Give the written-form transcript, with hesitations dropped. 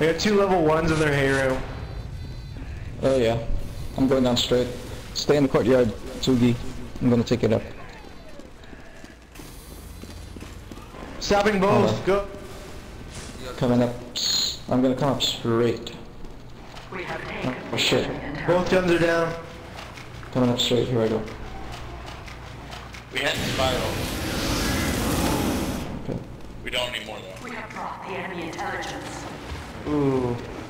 I got 2 level 1s in their hay room. Oh yeah. I'm going down straight. Stay in the courtyard, Tsugi. I'm gonna take it up. Stopping both, go. Coming up. I'm gonna come up straight. Oh shit. Both guns are down. Coming up straight, here I go. We had the spiral. Okay. We don't anymore though. We have brought the enemy intelligence. Ooh.